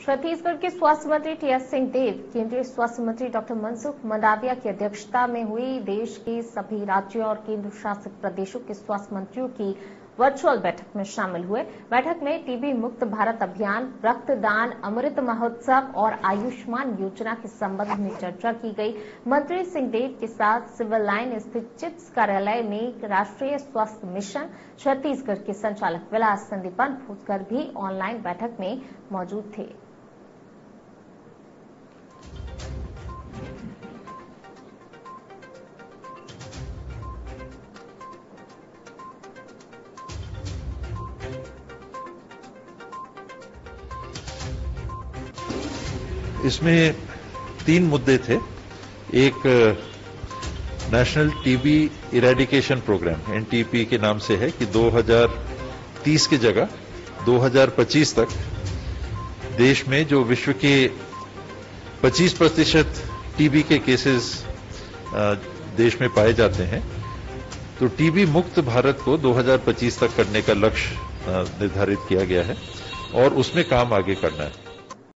छत्तीसगढ़ के स्वास्थ्य मंत्री टीएस सिंहदेव, केंद्रीय स्वास्थ्य मंत्री डॉक्टर मनसुख मंडाविया की अध्यक्षता में हुई देश के सभी राज्यों और केंद्र शासित प्रदेशों के स्वास्थ्य मंत्रियों की वर्चुअल बैठक में शामिल हुए। बैठक में टीबी मुक्त भारत अभियान, रक्तदान, अमृत महोत्सव और आयुष्मान योजना के संबंध में चर्चा की गई। मंत्री सिंहदेव के साथ सिविल लाइन स्थित चिप्स कार्यालय में राष्ट्रीय स्वास्थ्य मिशन छत्तीसगढ़ के संचालक विलास संदीपन फुटकर भी ऑनलाइन बैठक में मौजूद थे। इसमें 3 मुद्दे थे। एक national TB eradication programme NTP के नाम से है कि 2030 की जगह 2025 तक देश में जो विश्व के 25% टीबी के केसेस देश में पाए जाते हैं, तो टीबी मुक्त भारत को 2025 तक करने का लक्ष्य निर्धारित किया गया है और उसमें काम आगे करना है।